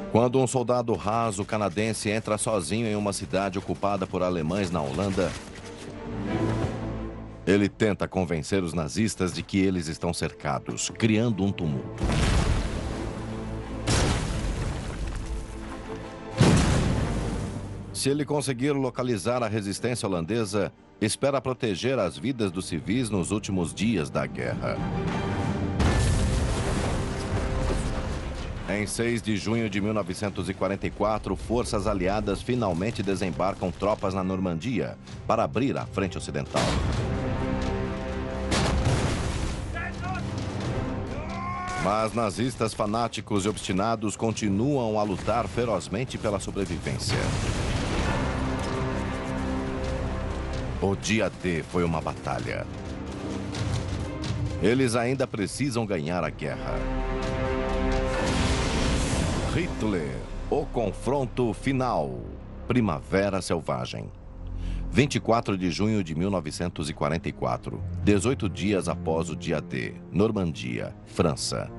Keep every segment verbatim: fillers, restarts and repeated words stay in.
Quando um soldado raso canadense entra sozinho em uma cidade ocupada por alemães na Holanda, ele tenta convencer os nazistas de que eles estão cercados, criando um tumulto. Se ele conseguir localizar a resistência holandesa, espera proteger as vidas dos civis nos últimos dias da guerra. Em seis de junho de mil novecentos e quarenta e quatro, forças aliadas finalmente desembarcam tropas na Normandia para abrir a frente ocidental. Mas nazistas fanáticos e obstinados continuam a lutar ferozmente pela sobrevivência. O dia D foi uma batalha. Eles ainda precisam ganhar a guerra. Hitler, o confronto final. Primavera Selvagem. vinte e quatro de junho de mil novecentos e quarenta e quatro, dezoito dias após o dia D, Normandia, França.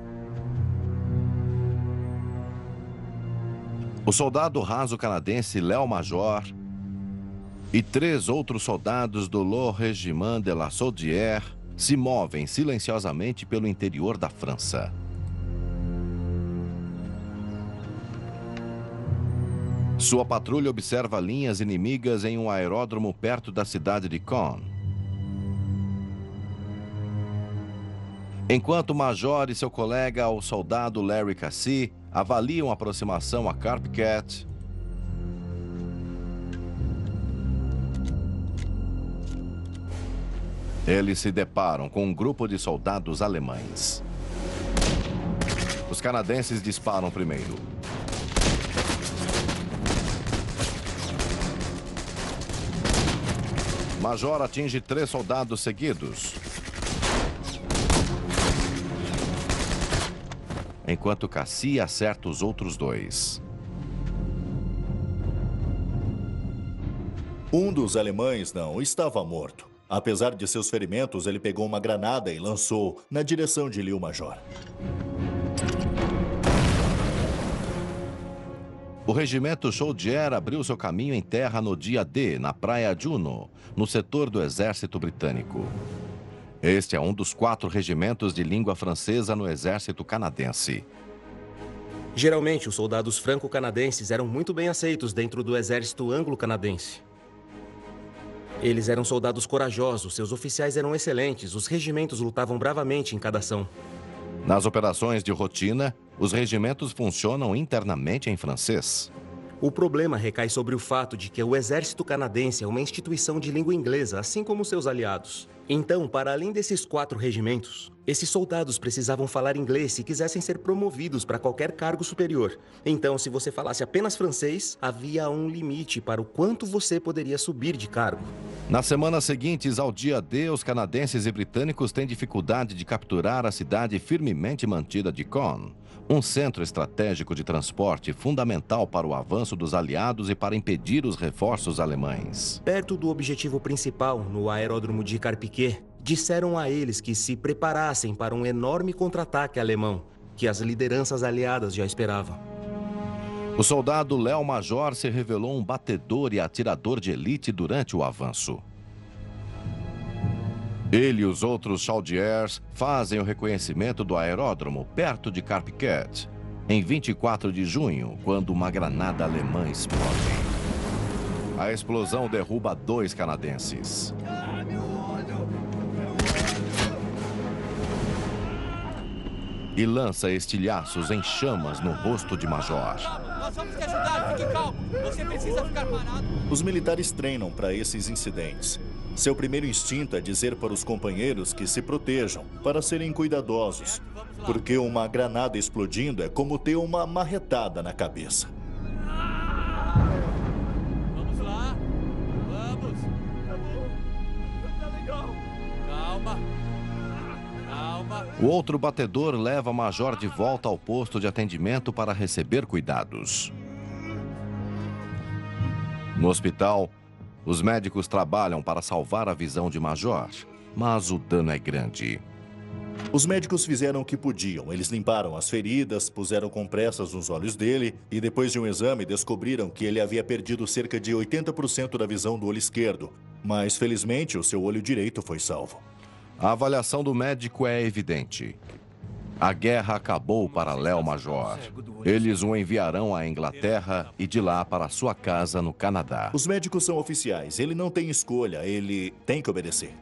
O soldado raso canadense Léo Major e três outros soldados do Le Régiment de la Chaudière se movem silenciosamente pelo interior da França. Sua patrulha observa linhas inimigas em um aeródromo perto da cidade de Caen. Enquanto o Major e seu colega, o soldado Larry Cassie, avaliam a aproximação a Carpiquet, eles se deparam com um grupo de soldados alemães. Os canadenses disparam primeiro. Major atinge três soldados seguidos, enquanto Cassie acerta os outros dois. Um dos alemães não estava morto. Apesar de seus ferimentos, ele pegou uma granada e lançou na direção de Léo Major. O regimento Chaudière abriu seu caminho em terra no dia D, na praia Juno, no setor do exército britânico. Este é um dos quatro regimentos de língua francesa no exército canadense. Geralmente, os soldados franco-canadenses eram muito bem aceitos dentro do exército anglo-canadense. Eles eram soldados corajosos, seus oficiais eram excelentes, os regimentos lutavam bravamente em cada ação. Nas operações de rotina, os regimentos funcionam internamente em francês. O problema recai sobre o fato de que o exército canadense é uma instituição de língua inglesa, assim como seus aliados. Então, para além desses quatro regimentos, esses soldados precisavam falar inglês se quisessem ser promovidos para qualquer cargo superior. Então, se você falasse apenas francês, havia um limite para o quanto você poderia subir de cargo. Nas semanas seguintes ao dia D, os canadenses e britânicos têm dificuldade de capturar a cidade firmemente mantida de Caen, um centro estratégico de transporte fundamental para o avanço dos aliados e para impedir os reforços alemães. Perto do objetivo principal, no aeródromo de Carpiquet, disseram a eles que se preparassem para um enorme contra-ataque alemão, que as lideranças aliadas já esperavam. O soldado Léo Major se revelou um batedor e atirador de elite durante o avanço. Ele e os outros Chaudières fazem o reconhecimento do aeródromo perto de Carpiquet, em vinte e quatro de junho, quando uma granada alemã explode. A explosão derruba dois canadenses. E lança estilhaços em chamas no rosto de Major. Nós vamos te ajudar, fique calmo. Você precisa ficar parado. Os militares treinam para esses incidentes. Seu primeiro instinto é dizer para os companheiros que se protejam, para serem cuidadosos. Porque uma granada explodindo é como ter uma marretada na cabeça. Vamos lá. Vamos. Tá bom. Tá legal. Calma. Calma. O outro batedor leva Major de volta ao posto de atendimento para receber cuidados. No hospital, os médicos trabalham para salvar a visão de Major, mas o dano é grande. Os médicos fizeram o que podiam. Eles limparam as feridas, puseram compressas nos olhos dele e depois de um exame descobriram que ele havia perdido cerca de oitenta por cento da visão do olho esquerdo. Mas, felizmente, o seu olho direito foi salvo. A avaliação do médico é evidente. A guerra acabou para Léo Major. Eles o enviarão à Inglaterra e de lá para sua casa no Canadá. Os médicos são oficiais. Ele não tem escolha. Ele tem que obedecer.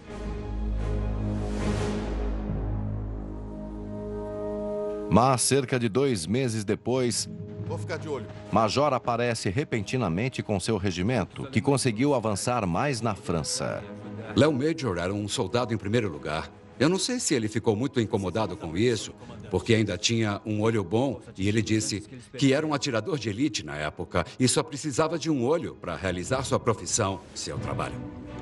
Mas, cerca de dois meses depois, Vou ficar de olho. Major aparece repentinamente com seu regimento, que conseguiu avançar mais na França. Léo Major era um soldado em primeiro lugar. Eu não sei se ele ficou muito incomodado com isso, porque ainda tinha um olho bom, e ele disse que era um atirador de elite na época e só precisava de um olho para realizar sua profissão, seu trabalho.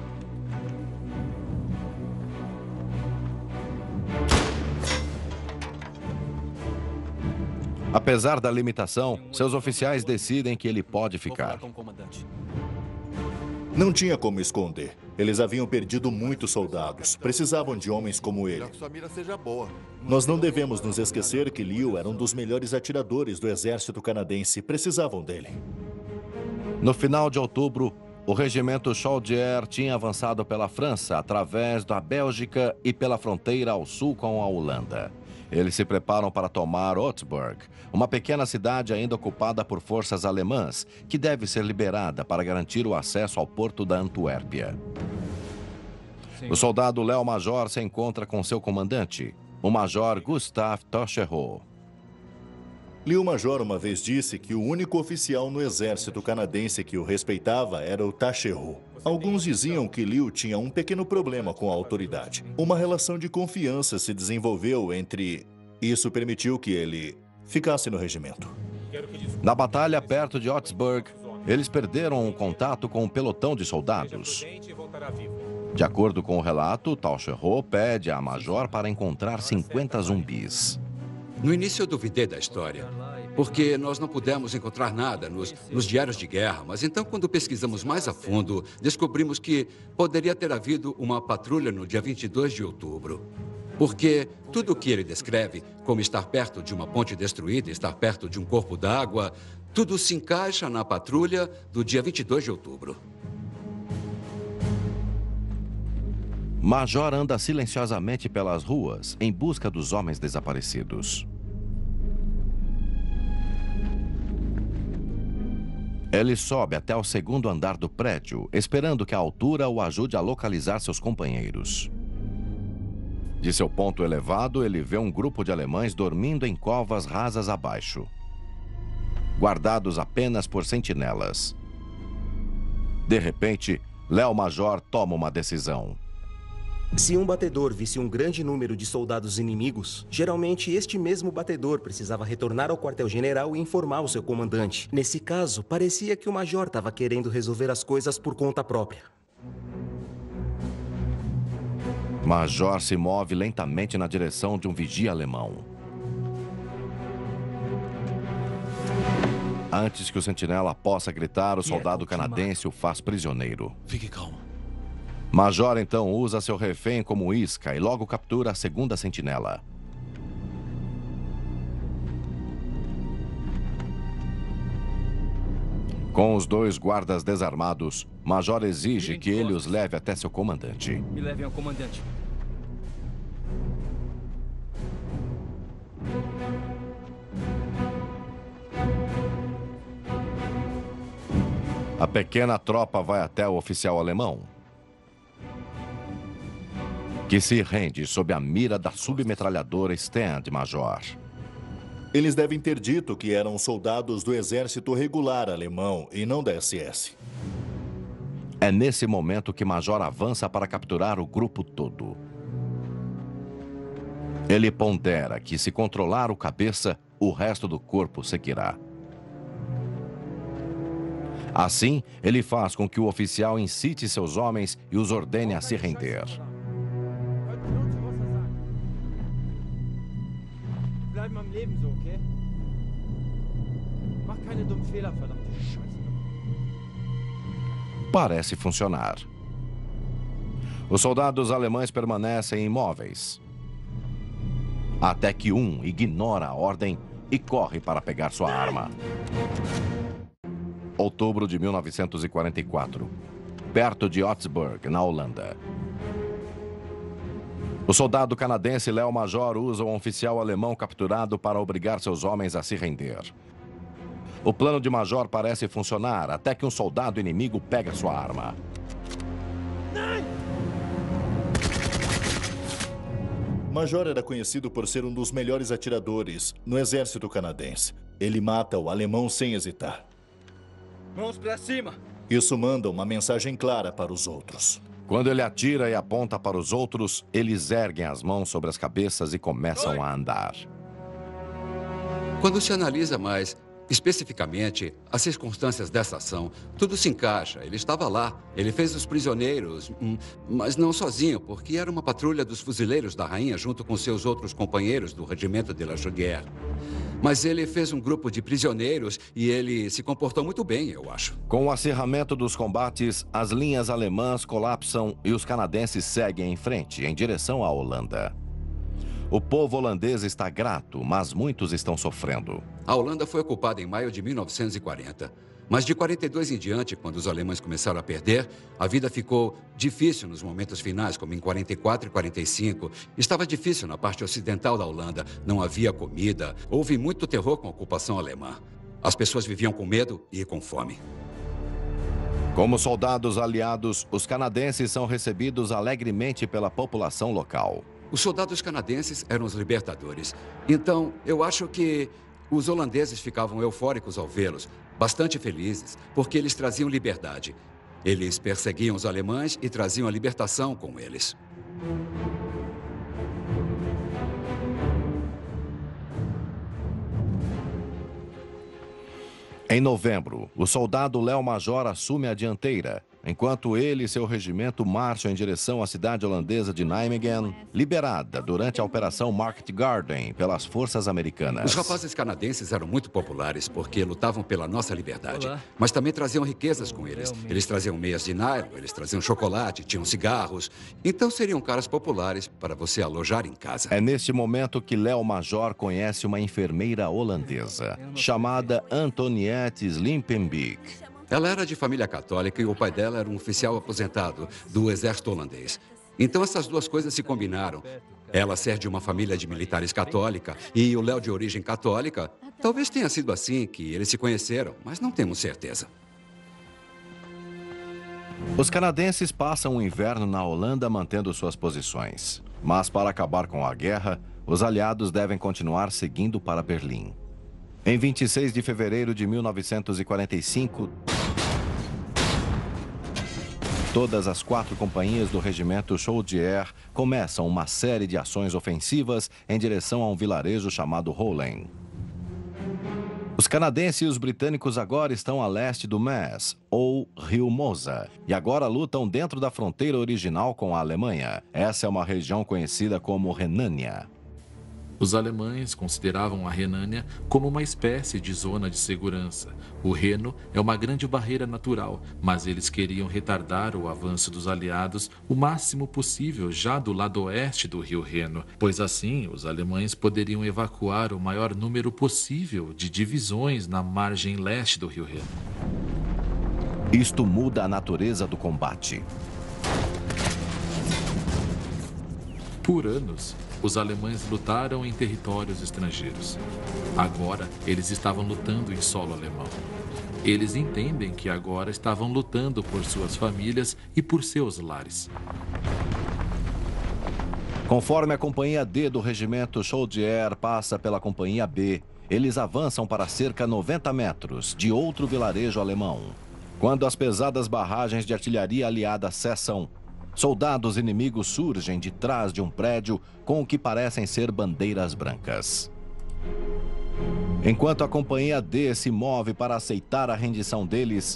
Apesar da limitação, seus oficiais decidem que ele pode ficar. Não tinha como esconder. Eles haviam perdido muitos soldados. Precisavam de homens como ele. Que sua mira seja boa. Nós não devemos nos esquecer que Liu era um dos melhores atiradores do exército canadense. Precisavam dele. No final de outubro, o regimento Chaudière tinha avançado pela França, através da Bélgica e pela fronteira ao sul com a Holanda. Eles se preparam para tomar Oostburg, uma pequena cidade ainda ocupada por forças alemãs, que deve ser liberada para garantir o acesso ao porto da Antuérpia. O soldado Léo Major se encontra com seu comandante, o major Gustave Taschereau. Liu Major uma vez disse que o único oficial no exército canadense que o respeitava era o Taschereau. Alguns diziam que Liu tinha um pequeno problema com a autoridade. Uma relação de confiança se desenvolveu entre... Isso permitiu que ele ficasse no regimento. Na batalha perto de Oostburg, eles perderam o contato com um pelotão de soldados. De acordo com o relato, Taschereau pede a Major para encontrar cinquenta zumbis. No início eu duvidei da história, porque nós não pudemos encontrar nada nos, nos diários de guerra. Mas então, quando pesquisamos mais a fundo, descobrimos que poderia ter havido uma patrulha no dia vinte e dois de outubro. Porque tudo o que ele descreve, como estar perto de uma ponte destruída, estar perto de um corpo d'água, tudo se encaixa na patrulha do dia vinte e dois de outubro. Major anda silenciosamente pelas ruas em busca dos homens desaparecidos. Ele sobe até o segundo andar do prédio, esperando que a altura o ajude a localizar seus companheiros. De seu ponto elevado, ele vê um grupo de alemães dormindo em covas rasas abaixo, guardados apenas por sentinelas. De repente, Léo Major toma uma decisão. Se um batedor visse um grande número de soldados inimigos, geralmente este mesmo batedor precisava retornar ao quartel-general e informar o seu comandante. Nesse caso, parecia que o major estava querendo resolver as coisas por conta própria. Major se move lentamente na direção de um vigia alemão. Antes que o sentinela possa gritar, o soldado canadense o faz prisioneiro. Fique calmo. Major então usa seu refém como isca e logo captura a segunda sentinela. Com os dois guardas desarmados, Major exige que ele os leve até seu comandante. Me levem ao comandante. A pequena tropa vai até o oficial alemão, que se rende sob a mira da submetralhadora Stand Major. Eles devem ter dito que eram soldados do exército regular alemão e não da S S. É nesse momento que Major avança para capturar o grupo todo. Ele pondera que, se controlar o cabeça, o resto do corpo seguirá. Assim, ele faz com que o oficial incite seus homens e os ordene a se render. Bleiben am Leben so, okay? Mach keine dummen Fehler, verdammte Scheiße. Parece funcionar. Os soldados alemães permanecem imóveis. Até que um ignora a ordem e corre para pegar sua arma. Outubro de mil novecentos e quarenta e quatro. Perto de Otsburg, na Holanda. O soldado canadense Léo Major usa um oficial alemão capturado para obrigar seus homens a se render. O plano de Major parece funcionar até que um soldado inimigo pega sua arma. Major era conhecido por ser um dos melhores atiradores no exército canadense. Ele mata o alemão sem hesitar. Mãos pra cima! Isso manda uma mensagem clara para os outros. Quando ele atira e aponta para os outros, eles erguem as mãos sobre as cabeças e começam a andar. Quando se analisa mais especificamente as circunstâncias dessa ação, tudo se encaixa. Ele estava lá, ele fez os prisioneiros, mas não sozinho, porque era uma patrulha dos fuzileiros da rainha junto com seus outros companheiros do regimento de La Juguerre. Mas ele fez um grupo de prisioneiros e ele se comportou muito bem, eu acho. Com o acirramento dos combates, as linhas alemãs colapsam e os canadenses seguem em frente, em direção à Holanda. O povo holandês está grato, mas muitos estão sofrendo. A Holanda foi ocupada em maio de mil novecentos e quarenta. Mas de quarenta e dois em diante, quando os alemães começaram a perder, a vida ficou difícil nos momentos finais, como em quarenta e quatro e quarenta e cinco. Estava difícil na parte ocidental da Holanda. Não havia comida. Houve muito terror com a ocupação alemã. As pessoas viviam com medo e com fome. Como soldados aliados, os canadenses são recebidos alegremente pela população local. Os soldados canadenses eram os libertadores. Então, eu acho que os holandeses ficavam eufóricos ao vê-los, bastante felizes, porque eles traziam liberdade. Eles perseguiam os alemães e traziam a libertação com eles. Em novembro, o soldado Léo Major assume a dianteira, enquanto ele e seu regimento marcham em direção à cidade holandesa de Nijmegen, liberada durante a Operação Market Garden pelas forças americanas. Os rapazes canadenses eram muito populares porque lutavam pela nossa liberdade, Olá. mas também traziam riquezas com eles. Eles traziam meias de nylon, eles traziam chocolate, tinham cigarros. Então seriam caras populares para você alojar em casa. É neste momento que Léo Major conhece uma enfermeira holandesa, chamada Antoniette Slimpenbeek. Ela era de família católica e o pai dela era um oficial aposentado do exército holandês. Então essas duas coisas se combinaram. Ela ser de uma família de militares católica e o Léo de origem católica. Talvez tenha sido assim que eles se conheceram, mas não temos certeza. Os canadenses passam o inverno na Holanda mantendo suas posições. Mas para acabar com a guerra, os aliados devem continuar seguindo para Berlim. Em vinte e seis de fevereiro de mil novecentos e quarenta e cinco, todas as quatro companhias do regimento Chaudière começam uma série de ações ofensivas em direção a um vilarejo chamado Hollen. Os canadenses e os britânicos agora estão a leste do Maas, ou Rio Mosa, e agora lutam dentro da fronteira original com a Alemanha. Essa é uma região conhecida como Renânia. Os alemães consideravam a Renânia como uma espécie de zona de segurança. O Reno é uma grande barreira natural, mas eles queriam retardar o avanço dos aliados o máximo possível já do lado oeste do rio Reno, pois assim os alemães poderiam evacuar o maior número possível de divisões na margem leste do rio Reno. Isto muda a natureza do combate. Por anos, os alemães lutaram em territórios estrangeiros. Agora, eles estavam lutando em solo alemão. Eles entendem que agora estavam lutando por suas famílias e por seus lares. Conforme a Companhia D do regimento Chaudière passa pela Companhia B, eles avançam para cerca de noventa metros de outro vilarejo alemão. Quando as pesadas barragens de artilharia aliada cessam, soldados inimigos surgem de trás de um prédio com o que parecem ser bandeiras brancas. Enquanto a Companhia D se move para aceitar a rendição deles,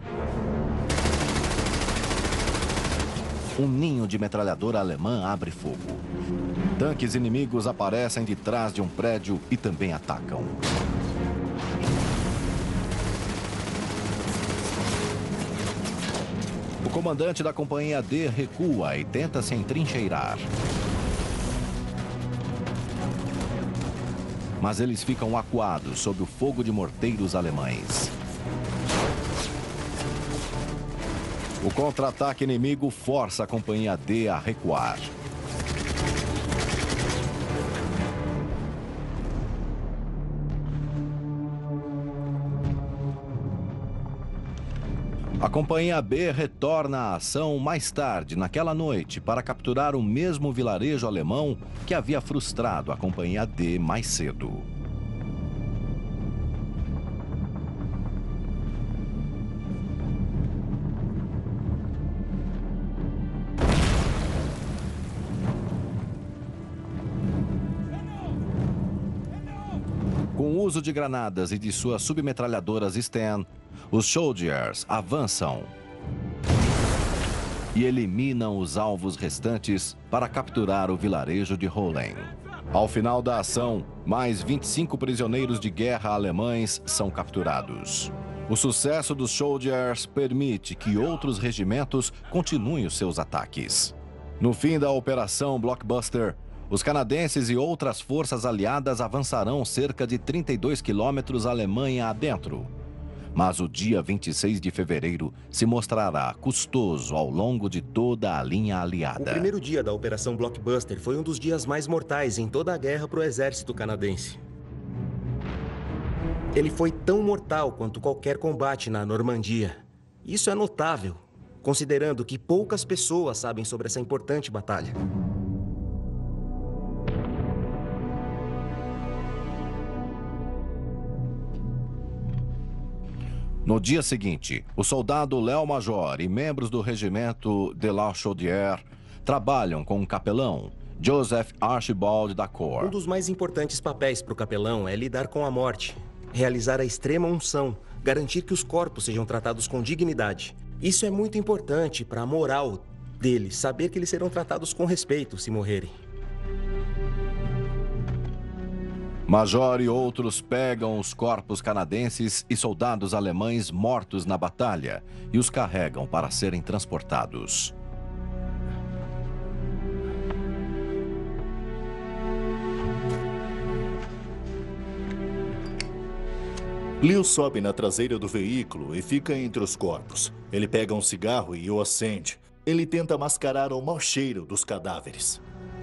um ninho de metralhadora alemã abre fogo. Tanques inimigos aparecem de trás de um prédio e também atacam. O comandante da Companhia D recua e tenta se entrincheirar. mas eles ficam acuados sob o fogo de morteiros alemães. O contra-ataque inimigo força a Companhia D a recuar. A Companhia B retorna à ação mais tarde, naquela noite, para capturar o mesmo vilarejo alemão que havia frustrado a Companhia D mais cedo. Com o uso de granadas e de suas submetralhadoras Sten, os Soldiers avançam e eliminam os alvos restantes para capturar o vilarejo de Hollen. Ao final da ação, mais vinte e cinco prisioneiros de guerra alemães são capturados. O sucesso dos Soldiers permite que outros regimentos continuem os seus ataques. No fim da Operação Blockbuster, os canadenses e outras forças aliadas avançarão cerca de trinta e dois quilômetros Alemanha adentro. Mas o dia vinte e seis de fevereiro se mostrará custoso ao longo de toda a linha aliada. O primeiro dia da Operação Blockbuster foi um dos dias mais mortais em toda a guerra para o exército canadense. Ele foi tão mortal quanto qualquer combate na Normandia. Isso é notável, considerando que poucas pessoas sabem sobre essa importante batalha. No dia seguinte, o soldado Léo Major e membros do regimento de La Chaudière trabalham com o capelão Joseph Archibald Dacour. Um dos mais importantes papéis para o capelão é lidar com a morte, realizar a extrema unção, garantir que os corpos sejam tratados com dignidade. Isso é muito importante para a moral deles, saber que eles serão tratados com respeito se morrerem. Major e outros pegam os corpos canadenses e soldados alemães mortos na batalha e os carregam para serem transportados. Leo sobe na traseira do veículo e fica entre os corpos. Ele pega um cigarro e o acende. Ele tenta mascarar o mau cheiro dos cadáveres.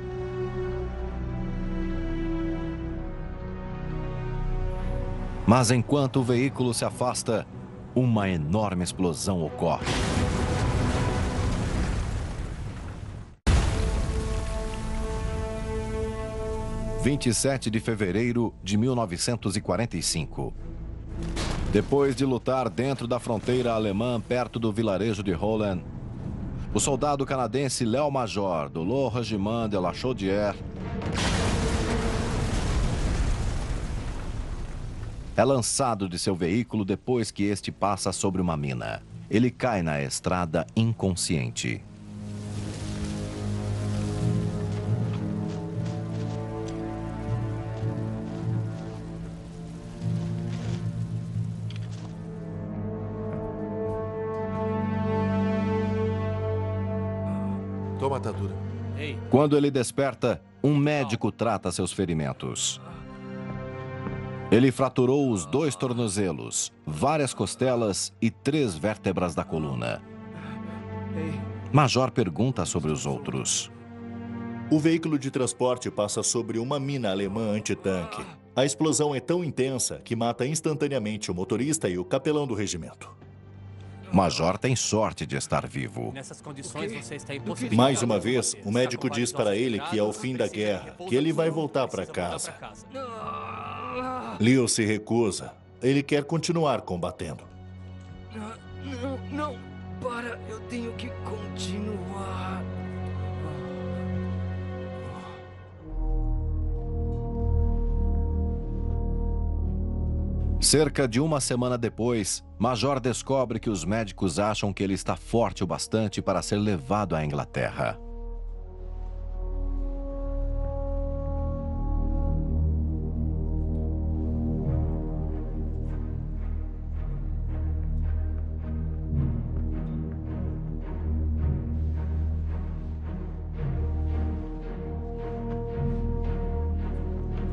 Mas enquanto o veículo se afasta, uma enorme explosão ocorre. vinte e sete de fevereiro de mil novecentos e quarenta e cinco. Depois de lutar dentro da fronteira alemã, perto do vilarejo de Hollen, o soldado canadense Léo Major, do Le Régiment de La Chaudière, é lançado de seu veículo depois que este passa sobre uma mina. Ele cai na estrada inconsciente. Toma a atadura. Quando ele desperta, um médico trata seus ferimentos. Ele fraturou os dois tornozelos, várias costelas e três vértebras da coluna. Major pergunta sobre os outros. O veículo de transporte passa sobre uma mina alemã antitanque. A explosão é tão intensa que mata instantaneamente o motorista e o capelão do regimento. Major tem sorte de estar vivo. Nessas condições você está impossibilitado. Mais uma vez, o médico diz para ele que é o fim da guerra, que ele vai voltar para casa. Leo se recusa. Ele quer continuar combatendo. Não, não, para, eu tenho que continuar. Cerca de uma semana depois, Major descobre que os médicos acham que ele está forte o bastante para ser levado à Inglaterra.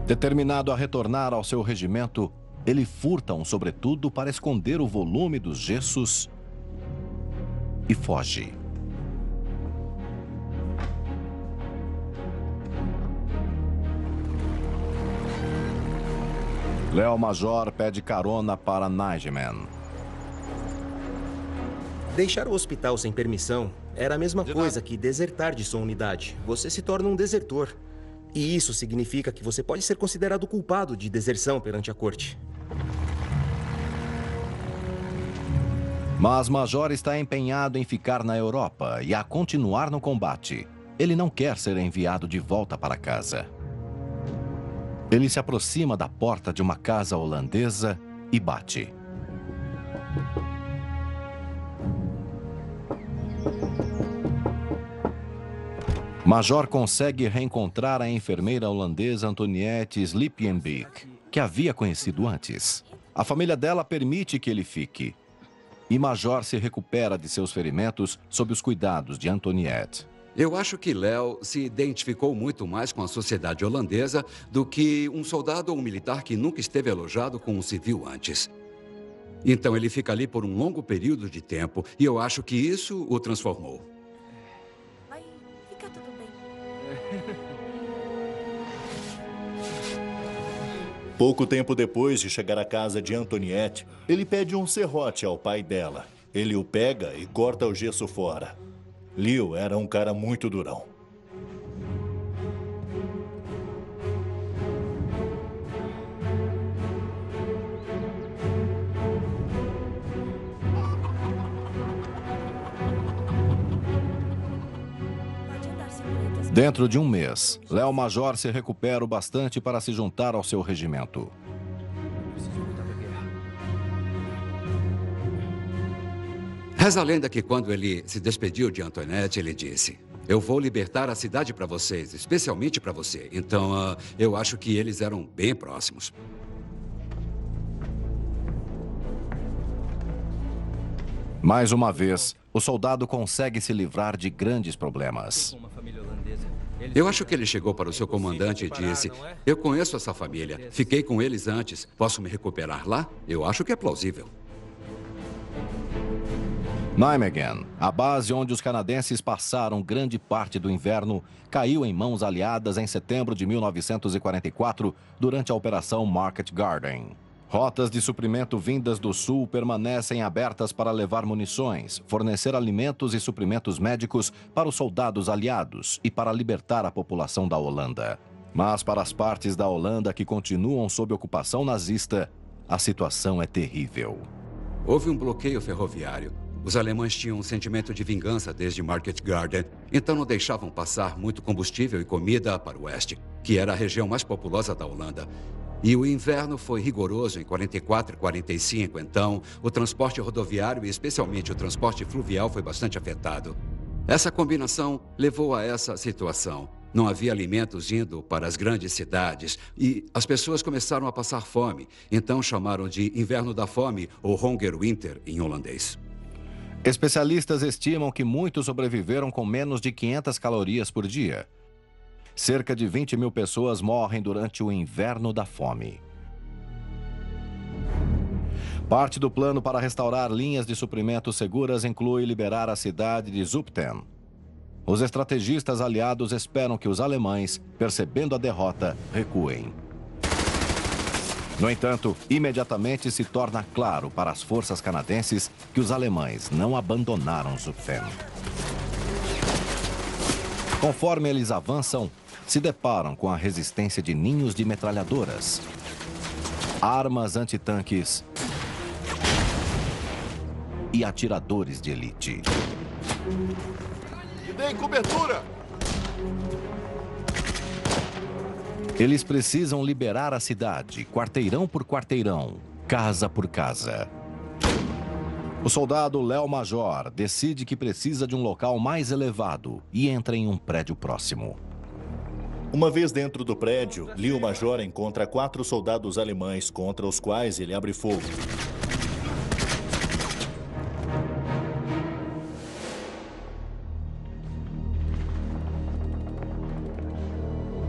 Determinado a retornar ao seu regimento, ele furta um sobretudo para esconder o volume dos gessos e foge. Léo Major pede carona para Nigeman. Deixar o hospital sem permissão era a mesma coisa que desertar de sua unidade. Você se torna um desertor. E isso significa que você pode ser considerado culpado de deserção perante a corte. Mas Major está empenhado em ficar na Europa e a continuar no combate. Ele não quer ser enviado de volta para casa. Ele se aproxima da porta de uma casa holandesa e bate. Major consegue reencontrar a enfermeira holandesa Antoniette Sliepenbeek, que havia conhecido antes. A família dela permite que ele fique. E Major se recupera de seus ferimentos sob os cuidados de Antoniette. Eu acho que Léo se identificou muito mais com a sociedade holandesa do que um soldado ou um militar que nunca esteve alojado com um civil antes. Então ele fica ali por um longo período de tempo e eu acho que isso o transformou. Vai ficar tudo bem. Pouco tempo depois de chegar à casa de Antoniette, ele pede um serrote ao pai dela. Ele o pega e corta o gesso fora. Leo era um cara muito durão. Dentro de um mês, Léo Major se recupera o bastante para se juntar ao seu regimento. Reza a lenda que quando ele se despediu de Antoniette, ele disse: eu vou libertar a cidade para vocês, especialmente para você. Então, uh, eu acho que eles eram bem próximos. Mais uma vez, o soldado consegue se livrar de grandes problemas. Eu acho que ele chegou para o seu comandante e disse: eu conheço essa família, fiquei com eles antes, posso me recuperar lá? Eu acho que é plausível. Nijmegen, a base onde os canadenses passaram grande parte do inverno, caiu em mãos aliadas em setembro de mil novecentos e quarenta e quatro, durante a Operação Market Garden. Rotas de suprimento vindas do sul permanecem abertas para levar munições, fornecer alimentos e suprimentos médicos para os soldados aliados e para libertar a população da Holanda. Mas para as partes da Holanda que continuam sob ocupação nazista, a situação é terrível. Houve um bloqueio ferroviário. Os alemães tinham um sentimento de vingança desde Market Garden, então não deixavam passar muito combustível e comida para o oeste, que era a região mais populosa da Holanda. E o inverno foi rigoroso em quarenta e quatro e quarenta e cinco, então o transporte rodoviário e especialmente o transporte fluvial foi bastante afetado. Essa combinação levou a essa situação. Não havia alimentos indo para as grandes cidades e as pessoas começaram a passar fome, então chamaram de Inverno da Fome ou Hongerwinter em holandês. Especialistas estimam que muitos sobreviveram com menos de quinhentas calorias por dia. Cerca de vinte mil pessoas morrem durante o inverno da fome. Parte do plano para restaurar linhas de suprimentos seguras inclui liberar a cidade de Zutphen. Os estrategistas aliados esperam que os alemães, percebendo a derrota, recuem. No entanto, imediatamente se torna claro para as forças canadenses que os alemães não abandonaram Zutphen. Conforme eles avançam, se deparam com a resistência de ninhos de metralhadoras, armas antitanques e atiradores de elite. Me deem cobertura! Eles precisam liberar a cidade, quarteirão por quarteirão, casa por casa. O soldado Léo Major decide que precisa de um local mais elevado e entra em um prédio próximo. Uma vez dentro do prédio, Léo Major encontra quatro soldados alemães contra os quais ele abre fogo.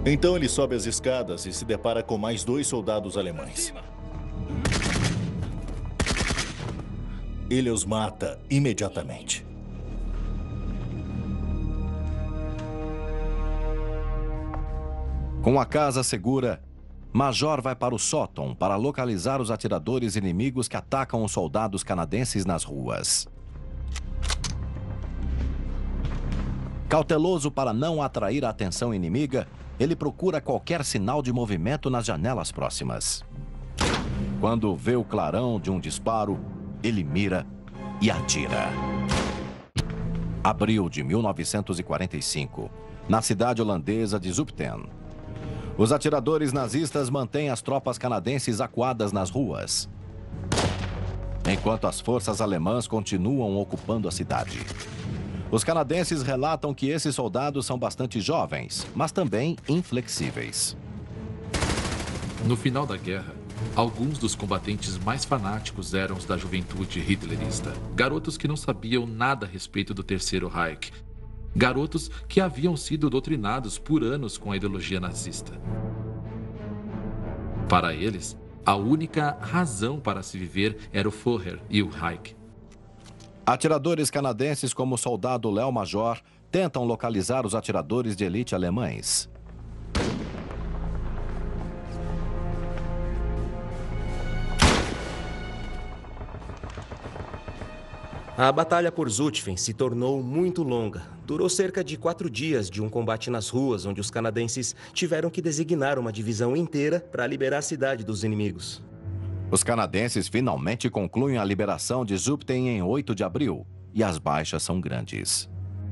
Então ele sobe as escadas e se depara com mais dois soldados alemães. Ele os mata imediatamente. Com a casa segura, Major vai para o sótão para localizar os atiradores inimigos que atacam os soldados canadenses nas ruas. Cauteloso para não atrair a atenção inimiga, ele procura qualquer sinal de movimento nas janelas próximas. Quando vê o clarão de um disparo, ele mira e atira. Abril de mil novecentos e quarenta e cinco, na cidade holandesa de Zutphen. Os atiradores nazistas mantêm as tropas canadenses acuadas nas ruas, enquanto as forças alemãs continuam ocupando a cidade. Os canadenses relatam que esses soldados são bastante jovens, mas também inflexíveis. No final da guerra, alguns dos combatentes mais fanáticos eram os da juventude hitlerista. Garotos que não sabiam nada a respeito do Terceiro Reich. Garotos que haviam sido doutrinados por anos com a ideologia nazista. Para eles, a única razão para se viver era o Führer e o Reich. Atiradores canadenses como o soldado Léo Major tentam localizar os atiradores de elite alemães. A batalha por Zutphen se tornou muito longa. Durou cerca de quatro dias de um combate nas ruas, onde os canadenses tiveram que designar uma divisão inteira para liberar a cidade dos inimigos. Os canadenses finalmente concluem a liberação de Zutphen em oito de abril, e as baixas são grandes.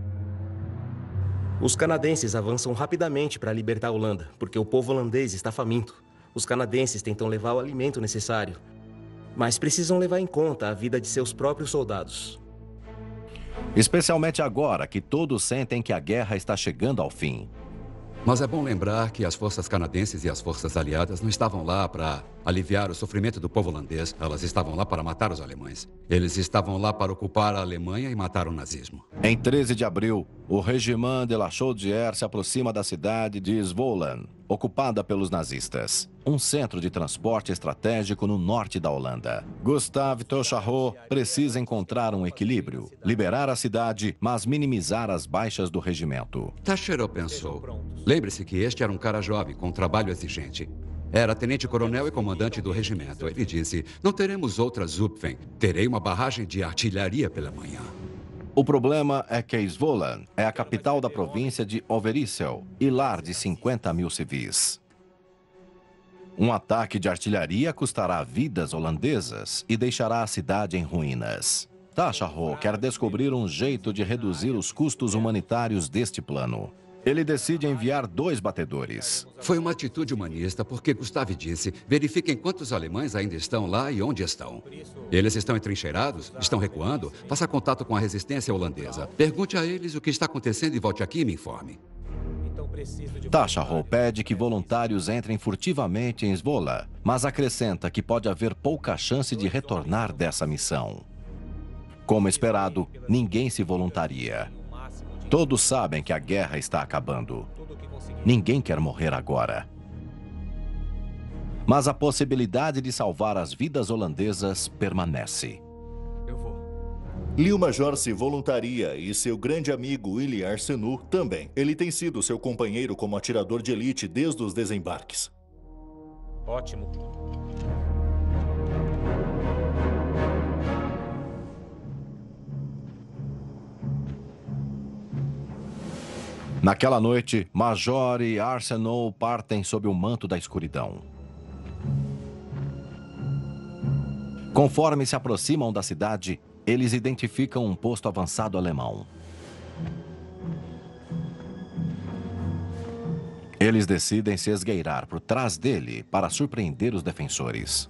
Os canadenses avançam rapidamente para libertar a Holanda, porque o povo holandês está faminto. Os canadenses tentam levar o alimento necessário, mas precisam levar em conta a vida de seus próprios soldados. Especialmente agora que todos sentem que a guerra está chegando ao fim. Mas é bom lembrar que as forças canadenses e as forças aliadas não estavam lá para aliviar o sofrimento do povo holandês. Elas estavam lá para matar os alemães. Eles estavam lá para ocupar a Alemanha e matar o nazismo. Em treze de abril, o Regiment de la Chaudière se aproxima da cidade de Zwolle, ocupada pelos nazistas. Um centro de transporte estratégico no norte da Holanda. Gustave Toucharot precisa encontrar um equilíbrio, liberar a cidade, mas minimizar as baixas do regimento. Toucharot pensou. Lembre-se que este era um cara jovem, com um trabalho exigente. Era tenente-coronel e comandante do regimento. Ele disse, não teremos outra Zutphen. Terei uma barragem de artilharia pela manhã. O problema é que Zwolle é a capital da província de Overijssel e lar de cinquenta mil civis. Um ataque de artilharia custará vidas holandesas e deixará a cidade em ruínas. Toucharot quer descobrir um jeito de reduzir os custos humanitários deste plano. Ele decide enviar dois batedores. Foi uma atitude humanista porque Gustave disse, verifiquem quantos alemães ainda estão lá e onde estão. Eles estão entrincheirados? Estão recuando? Faça contato com a resistência holandesa. Pergunte a eles o que está acontecendo e volte aqui e me informe. Toucharot pede que voluntários entrem furtivamente em Zwolle, mas acrescenta que pode haver pouca chance de retornar dessa missão. Como esperado, ninguém se voluntaria. Todos sabem que a guerra está acabando. Ninguém quer morrer agora. Mas a possibilidade de salvar as vidas holandesas permanece. Léo Major se voluntaria e seu grande amigo Willy Arsenault também. Ele tem sido seu companheiro como atirador de elite desde os desembarques. Ótimo. Naquela noite, Major e Arsenault partem sob o manto da escuridão. Conforme se aproximam da cidade, eles identificam um posto avançado alemão. Eles decidem se esgueirar por trás dele para surpreender os defensores.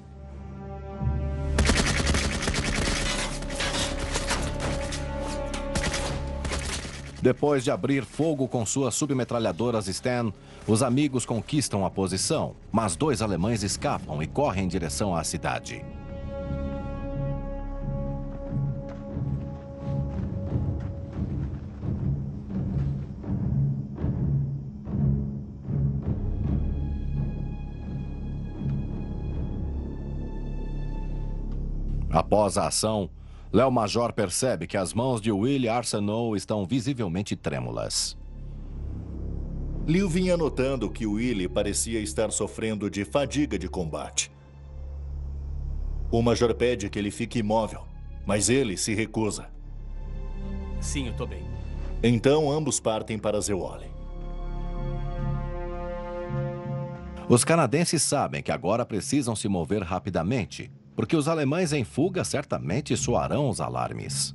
Depois de abrir fogo com suas submetralhadoras Sten, os amigos conquistam a posição, mas dois alemães escapam e correm em direção à cidade. Após a ação, Léo Major percebe que as mãos de Willie Arsenault estão visivelmente trêmulas. Liu vinha notando que Willie parecia estar sofrendo de fadiga de combate. O Major pede que ele fique imóvel, mas ele se recusa. Sim, eu tô bem. Então, ambos partem para Zeole. Os canadenses sabem que agora precisam se mover rapidamente, porque os alemães em fuga certamente soarão os alarmes.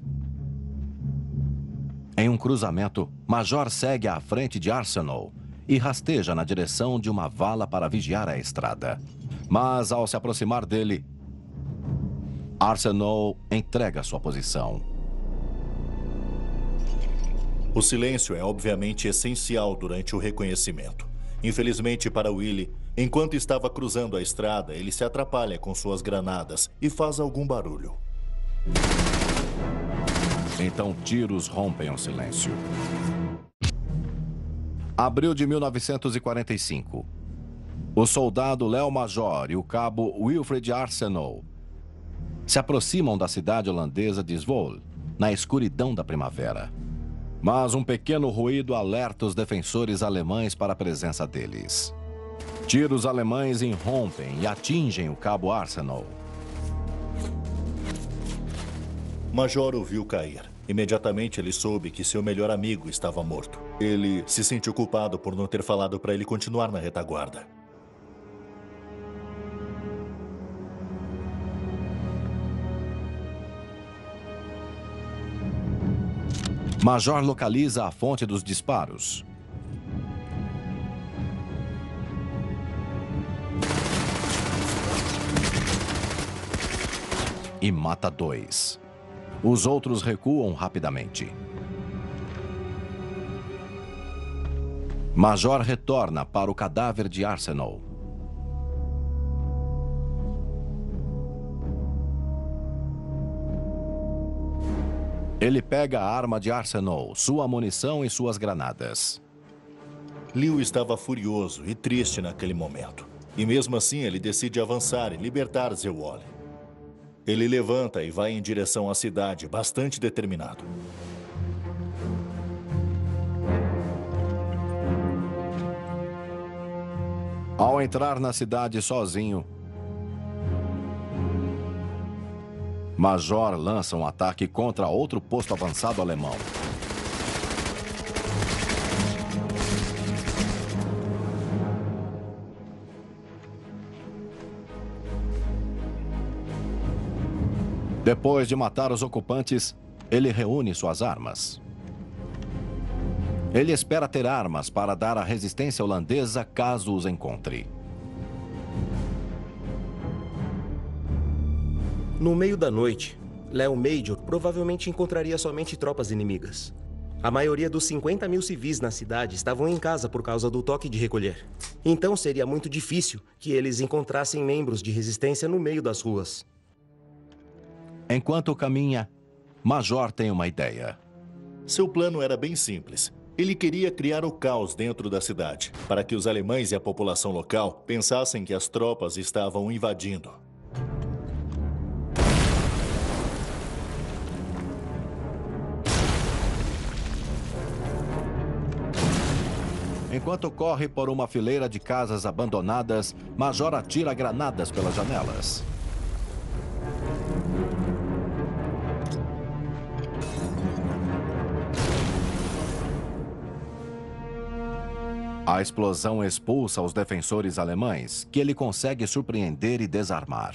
Em um cruzamento, Major segue à frente de Arsenault e rasteja na direção de uma vala para vigiar a estrada. Mas, ao se aproximar dele, Arsenault entrega sua posição. O silêncio é obviamente essencial durante o reconhecimento. Infelizmente para Willie, enquanto estava cruzando a estrada, ele se atrapalha com suas granadas e faz algum barulho. Então tiros rompem o silêncio. Abril de mil novecentos e quarenta e cinco. O soldado Léo Major e o cabo Wilfred Arsenault se aproximam da cidade holandesa de Zwolle, na escuridão da primavera. Mas um pequeno ruído alerta os defensores alemães para a presença deles. Tiros alemães irrompem e atingem o cabo Arsenault. Major o viu cair. Imediatamente ele soube que seu melhor amigo estava morto. Ele se sentiu culpado por não ter falado para ele continuar na retaguarda. Major localiza a fonte dos disparos. E mata dois. Os outros recuam rapidamente. Major retorna para o cadáver de Arsenault. Ele pega a arma de Arsenault, sua munição e suas granadas. Liu estava furioso e triste naquele momento. E mesmo assim ele decide avançar e libertar Zeole. Ele levanta e vai em direção à cidade, bastante determinado. Ao entrar na cidade sozinho, Major lança um ataque contra outro posto avançado alemão. Depois de matar os ocupantes, ele reúne suas armas. Ele espera ter armas para dar à resistência holandesa caso os encontre. No meio da noite, Léo Major provavelmente encontraria somente tropas inimigas. A maioria dos cinquenta mil civis na cidade estavam em casa por causa do toque de recolher. Então seria muito difícil que eles encontrassem membros de resistência no meio das ruas. Enquanto caminha, Major tem uma ideia. Seu plano era bem simples. Ele queria criar o caos dentro da cidade, para que os alemães e a população local pensassem que as tropas estavam invadindo. Enquanto corre por uma fileira de casas abandonadas, Major atira granadas pelas janelas. A explosão expulsa os defensores alemães, que ele consegue surpreender e desarmar.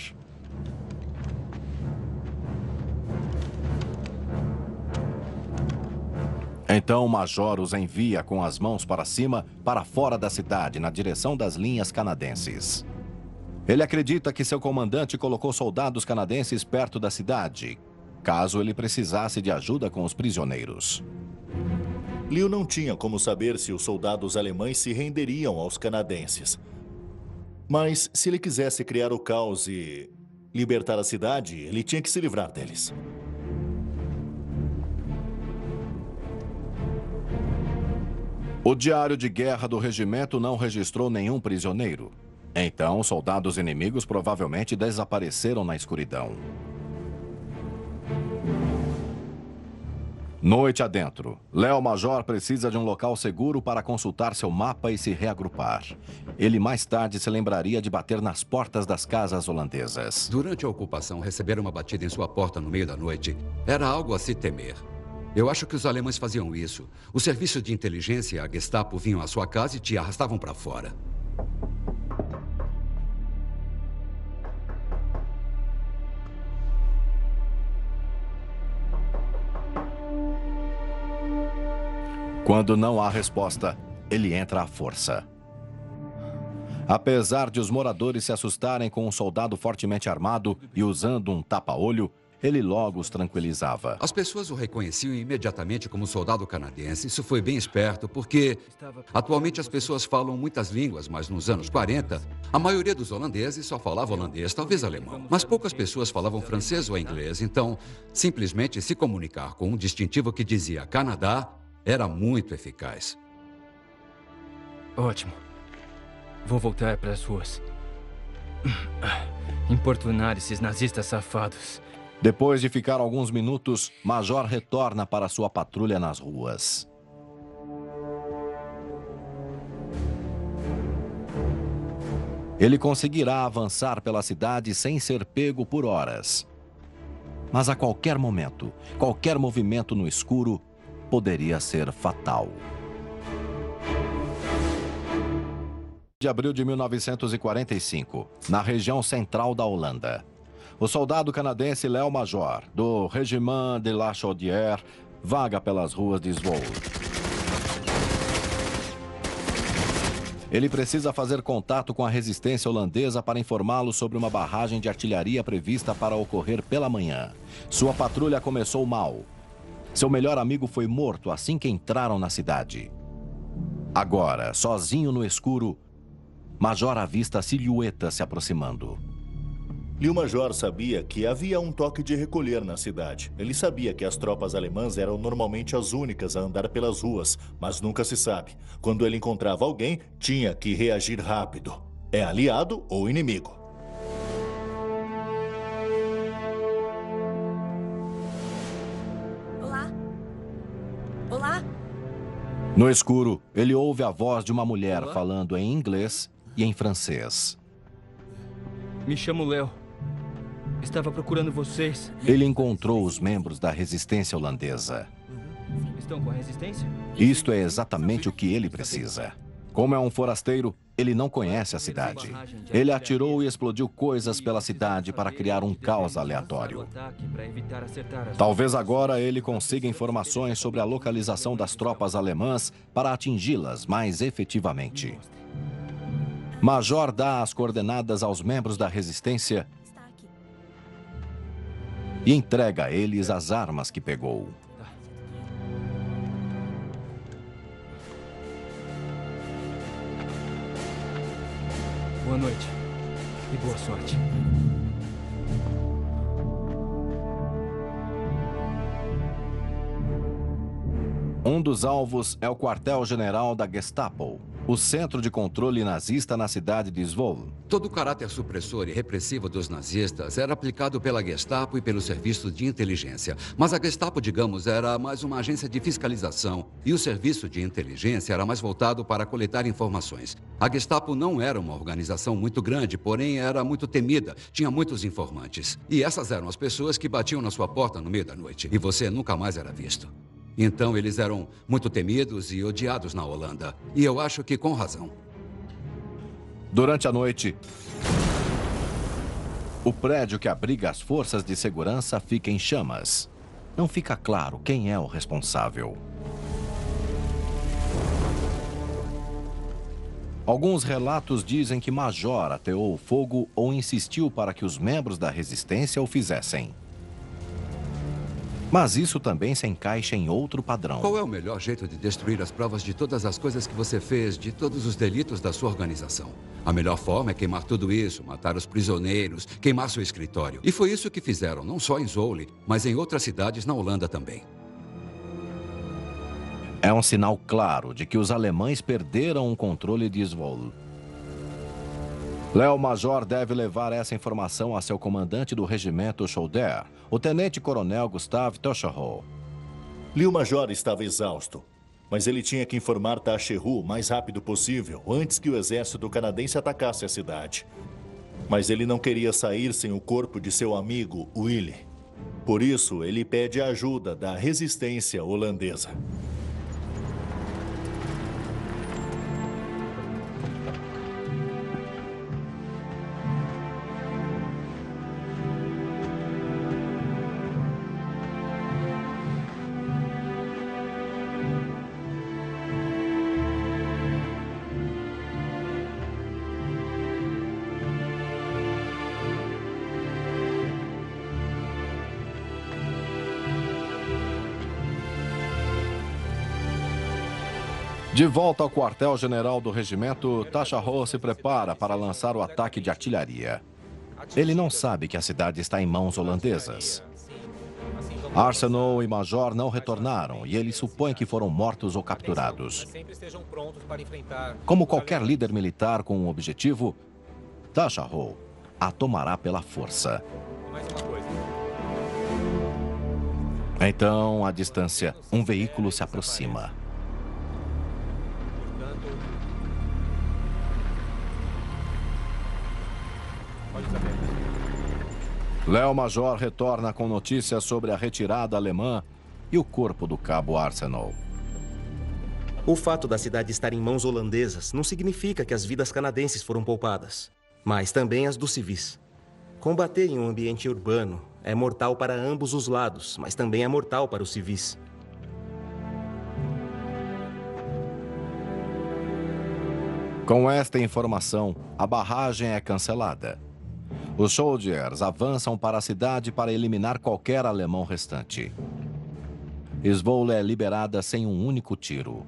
Então o Major os envia com as mãos para cima, para fora da cidade, na direção das linhas canadenses. Ele acredita que seu comandante colocou soldados canadenses perto da cidade, caso ele precisasse de ajuda com os prisioneiros. Liu não tinha como saber se os soldados alemães se renderiam aos canadenses. Mas se ele quisesse criar o caos e libertar a cidade, ele tinha que se livrar deles. O diário de guerra do regimento não registrou nenhum prisioneiro. Então, soldados inimigos provavelmente desapareceram na escuridão. Noite adentro. Léo Major precisa de um local seguro para consultar seu mapa e se reagrupar. Ele mais tarde se lembraria de bater nas portas das casas holandesas. Durante a ocupação, receber uma batida em sua porta no meio da noite era algo a se temer. Eu acho que os alemães faziam isso. O serviço de inteligência e a Gestapo vinham à sua casa e te arrastavam para fora. Quando não há resposta, ele entra à força. Apesar de os moradores se assustarem com um soldado fortemente armado e usando um tapa-olho, ele logo os tranquilizava. As pessoas o reconheciam imediatamente como soldado canadense. Isso foi bem esperto, porque atualmente as pessoas falam muitas línguas, mas nos anos quarenta, a maioria dos holandeses só falava holandês, talvez alemão. Mas poucas pessoas falavam francês ou inglês, então simplesmente se comunicar com um distintivo que dizia Canadá era muito eficaz. Ótimo. Vou voltar para as ruas. Importunar esses nazistas safados. Depois de ficar alguns minutos, Major retorna para sua patrulha nas ruas. Ele conseguirá avançar pela cidade sem ser pego por horas. Mas a qualquer momento, qualquer movimento no escuro poderia ser fatal. De abril de mil novecentos e quarenta e cinco, na região central da Holanda. O soldado canadense Léo Major, do Regiment de la Chaudière, vaga pelas ruas de Zwolle. Ele precisa fazer contato com a resistência holandesa para informá-lo sobre uma barragem de artilharia prevista para ocorrer pela manhã. Sua patrulha começou mal. Seu melhor amigo foi morto assim que entraram na cidade. Agora, sozinho no escuro, Major avista silhuetas se aproximando. E o Major sabia que havia um toque de recolher na cidade. Ele sabia que as tropas alemãs eram normalmente as únicas a andar pelas ruas, mas nunca se sabe. Quando ele encontrava alguém, tinha que reagir rápido. É aliado ou inimigo? Olá? Olá? No escuro, ele ouve a voz de uma mulher falando em inglês e em francês. Me chamo Léo. Estava procurando vocês. Ele encontrou os membros da resistência holandesa. Estão com a resistência? Isto é exatamente o que ele precisa. Como é um forasteiro, ele não conhece a cidade. Ele atirou e explodiu coisas pela cidade para criar um caos aleatório. Talvez agora ele consiga informações sobre a localização das tropas alemãs para atingi-las mais efetivamente. Major dá as coordenadas aos membros da resistência e entrega a eles as armas que pegou. Boa noite e boa sorte. Um dos alvos é o quartel-general da Gestapo, o centro de controle nazista na cidade de Zwolle. Todo o caráter supressor e repressivo dos nazistas era aplicado pela Gestapo e pelo serviço de inteligência. Mas a Gestapo, digamos, era mais uma agência de fiscalização e o serviço de inteligência era mais voltado para coletar informações. A Gestapo não era uma organização muito grande, porém era muito temida, tinha muitos informantes. E essas eram as pessoas que batiam na sua porta no meio da noite e você nunca mais era visto. Então eles eram muito temidos e odiados na Holanda. E eu acho que com razão. Durante a noite, o prédio que abriga as forças de segurança fica em chamas. Não fica claro quem é o responsável. Alguns relatos dizem que Major ateou o fogo ou insistiu para que os membros da resistência o fizessem. Mas isso também se encaixa em outro padrão. Qual é o melhor jeito de destruir as provas de todas as coisas que você fez, de todos os delitos da sua organização? A melhor forma é queimar tudo isso, matar os prisioneiros, queimar seu escritório. E foi isso que fizeram, não só em Zwolle, mas em outras cidades na Holanda também. É um sinal claro de que os alemães perderam o controle de Zwolle. Léo Major deve levar essa informação a seu comandante do regimento Soldier, o tenente-coronel Gustave Taschereau. Léo Major estava exausto, mas ele tinha que informar Taschereau o mais rápido possível, antes que o exército canadense atacasse a cidade. Mas ele não queria sair sem o corpo de seu amigo, Willy. Por isso, ele pede a ajuda da resistência holandesa. De volta ao quartel-general do regimento, Taschereau se prepara para lançar o ataque de artilharia. Ele não sabe que a cidade está em mãos holandesas. Arsenault e Major não retornaram e ele supõe que foram mortos ou capturados. Como qualquer líder militar com um objetivo, Taschereau a tomará pela força. Então, à distância, um veículo se aproxima. Léo Major retorna com notícias sobre a retirada alemã e o corpo do cabo Arsenault. O fato da cidade estar em mãos holandesas não significa que as vidas canadenses foram poupadas, mas também as dos civis. Combater em um ambiente urbano é mortal para ambos os lados, mas também é mortal para os civis. Com esta informação, a barragem é cancelada. Os Soldiers avançam para a cidade para eliminar qualquer alemão restante. Zwolle é liberada sem um único tiro.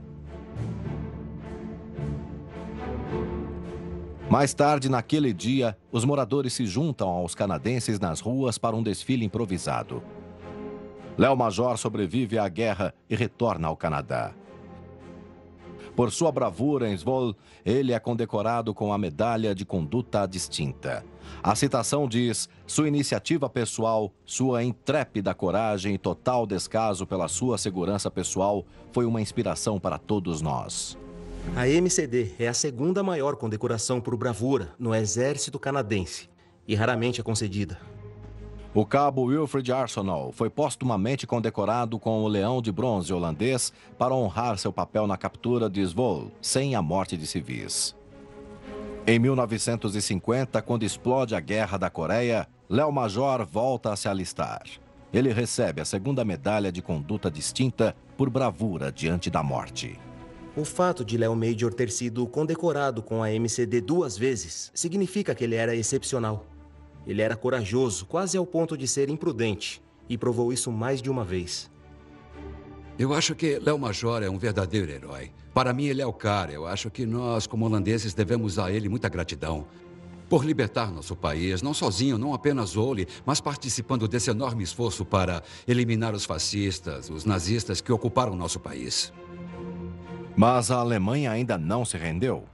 Mais tarde, naquele dia, os moradores se juntam aos canadenses nas ruas para um desfile improvisado. Léo Major sobrevive à guerra e retorna ao Canadá. Por sua bravura em Zwolle, ele é condecorado com a Medalha de Conduta Distinta. A citação diz: sua iniciativa pessoal, sua intrépida coragem e total descaso pela sua segurança pessoal foi uma inspiração para todos nós. A M C D é a segunda maior condecoração por bravura no exército canadense e raramente é concedida. O cabo Wilfred Arsenault foi postumamente condecorado com o Leão de Bronze holandês para honrar seu papel na captura de Zwolle, sem a morte de civis. Em mil novecentos e cinquenta, quando explode a Guerra da Coreia, Léo Major volta a se alistar. Ele recebe a segunda medalha de conduta distinta por bravura diante da morte. O fato de Léo Major ter sido condecorado com a M C D duas vezes significa que ele era excepcional. Ele era corajoso, quase ao ponto de ser imprudente, e provou isso mais de uma vez. Eu acho que Léo Major é um verdadeiro herói. Para mim, ele é o cara. Eu acho que nós, como holandeses, devemos a ele muita gratidão por libertar nosso país, não sozinho, não apenas Zwolle, mas participando desse enorme esforço para eliminar os fascistas, os nazistas que ocuparam nosso país. Mas a Alemanha ainda não se rendeu.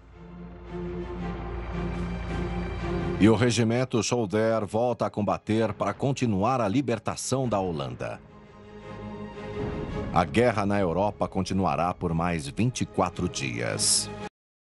E o regimento Soldier volta a combater para continuar a libertação da Holanda. A guerra na Europa continuará por mais vinte e quatro dias.